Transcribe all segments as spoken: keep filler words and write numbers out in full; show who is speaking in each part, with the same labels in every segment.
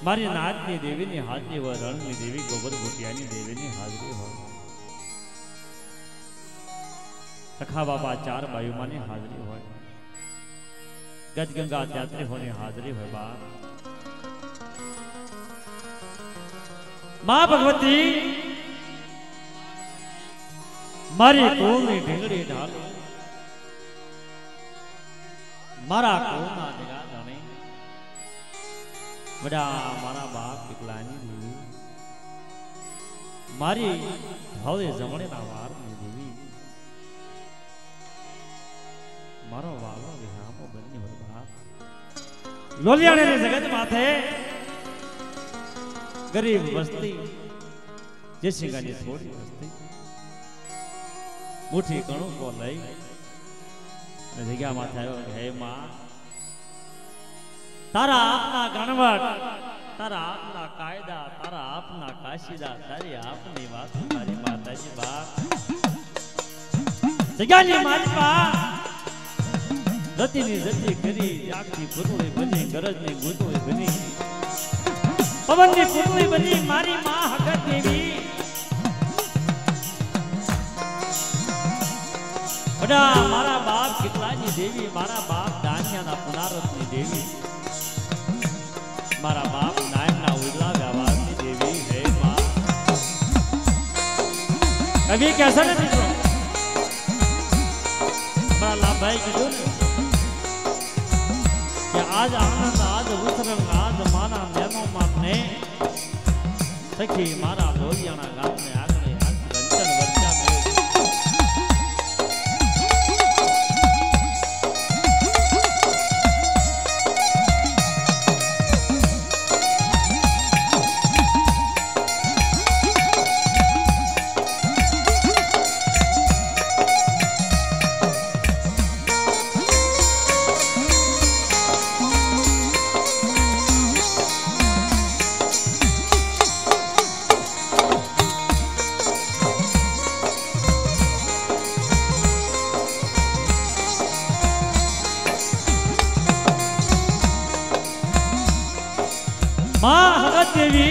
Speaker 1: मारी नाथनी देवीनी हाजरी હોય રણની દેવી ગોબર ભૂટિયાની દેવીની હાજરી હોય સખા બાબા ચાર બાયુમાની હાજરી હોય ગજગંગા જાત્રી હોની હાજરી હોય બા मां भगवती मारी कोलनी ढींगड़ी ढाल मारा कोलना जगा धणी बड़ा मारा बाप विकलानी देवी मारी भावे जमणे ना वार नी देवी मारो वालो विहामो बनी हो बाप लोलियाणे ने जगत माथे गरीब बस्ती जैसी गानी थोड़ी बस्ती मुठी कणु को लई जग्या माथे आयो हे मां तारा आपना गणवट तारा आपना कायदा तारा आपना काशीदा तारी आपनी बात तारी माताजी बाप जग्यानी मालपा जतीनी जती करी जागती फुटली बनी गरजनी गुटली बनी पवन की पुतली बनी मारी मां हकत देवी बड़ा मारा बाप कितलानी देवी मारा बाप दानिया ना पुनारत्नी देवी मारा बाप नायन ना उजला व्यावारनी देवी है मां कभी कैसा नहीं तो बड़ा लाभ भाई की दूर कि आज आनंद आज उत्सव आज माना नैनो माने सखी मारा लोलियाना गांव में आगने रंजन वर्षा में मां हगत देवी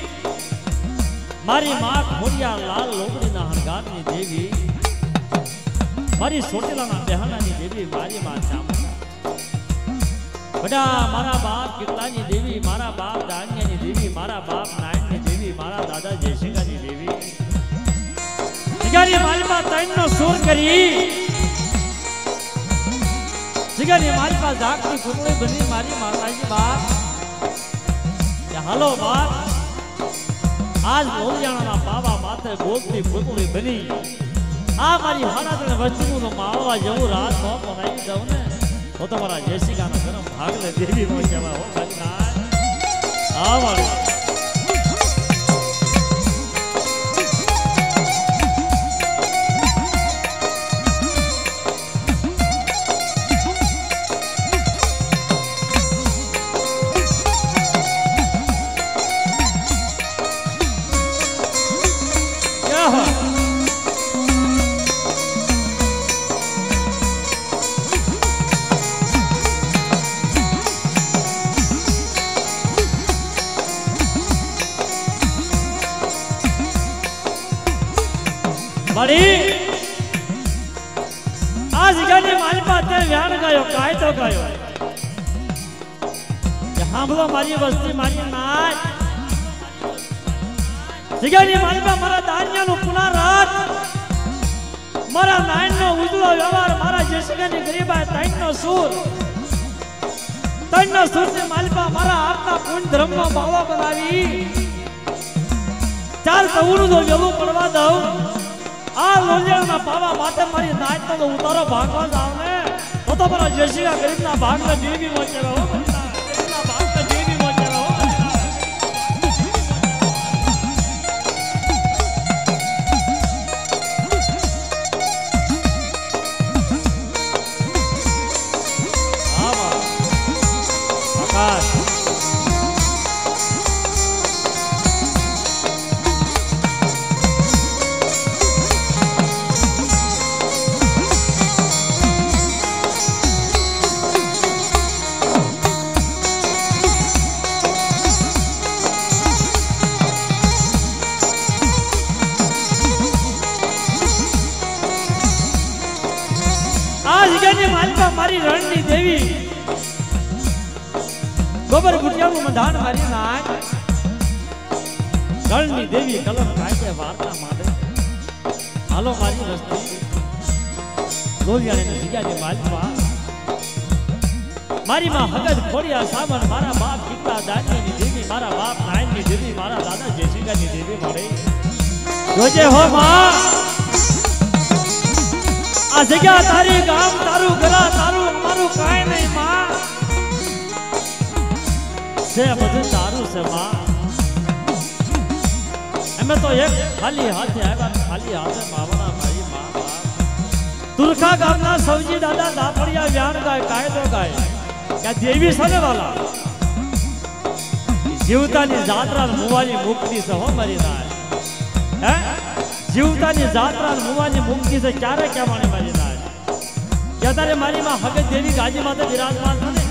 Speaker 1: मारी मां खोरिया लाल लोबड़ी ना हरगारनी देवी मारी सोटेला ना बेहनानी देवी मारी मां चामुंडा बड़ा मारा बाप कितलानी देवी मारा बाप दानियानी देवी मारा बाप नायननी देवी मारा दादा जयसिंगानी देवी जिगारी मालपा तैनो सूर करी जिगारी मालपा जागती फुटली बनी मारी माताजी बाप हालो बात आज लोलियाना ना बाबा माथे गोगती पुतली बनी आ मारी हाड़ा वस्तु नो मावा जऊ रात नो बनाई जाऊ ने तो तुम्हारा जयसिका ना जन्म भाग ले देवी मो केवा हो भगना आ वाली बड़ी आज गानी मालपा ते व्यान गयो काय तो गयो यहां बोलो मारी बस्ती मारी नाच जिगानी मालपा मारा दानिया नु पुना रात मारा नाइन नो उजलो व्यवहार मारा जयसिंगानी गरीबा ताइन नो सूर ताइन नो सूर से मालपा मारा आपना पुण्य धर्म नो बावा बनावी चार सवरू दो व्यवहार पड़वा दो आ लोलियाना पावा माते मारी नाच तो उतारो भागवा जाओ ने तो तो बड़ा जयसिंगा गरीब ना भाग ले देवी मोचे रहो गरीब ना भाग ले देवी मोचे रहो आवा आकाश मारी रणनी देवी गोबर गुटिया में मधान मारी नाय रणनी देवी कलम काटे वार्ता मारे हालो मारी रस्ती लोलियाने ने जग्या ने मालवा मारी मां हगद खोड़िया सामन मारा बाप कितना दानी नी देवी मारा बाप नायन नी देवी मारा दादा जयसिंगा नी देवी मारे जोजे हो मां आ जग्या तारी गाम तारू गला तारू मारू काई नहीं मां से બધું તારું છે માં અમે તો એક ખાલી હાથે આવ્યા ખાલી હાથે માવણા મારી માં तुरखा गामना सौजी दादा दापड़िया व्यान गाय कायदो गाय क्या देवी सने वाला जीवतानी जात्रा मुवानी मुक्ति से हो मरी नाय हैं जीवतानी जात्रा मुवानी मुक्ति से क्या रे क्या माने मरी नाय क्या तारे मारी मां हगे देवी गाजी माते विराजमान है